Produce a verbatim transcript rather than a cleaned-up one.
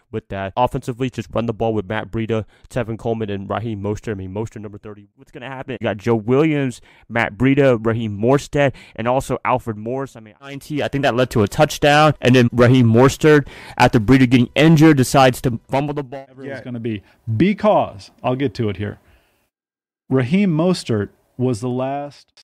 with that. Offensively, just run the ball with Matt Breida, Tevin Coleman, and Raheem Mostert. I mean, Mostert number thirty. What's going to happen? You got Joe Williams, Matt Breida, Raheem Mostert, and also Alfred Morris. I mean, ninety. I think that led to a touchdown. And then Raheem Mostert, after Breida getting injured, decides to fumble the ball. Yeah. It's going to be because, I'll get to it here, Raheem Mostert was the last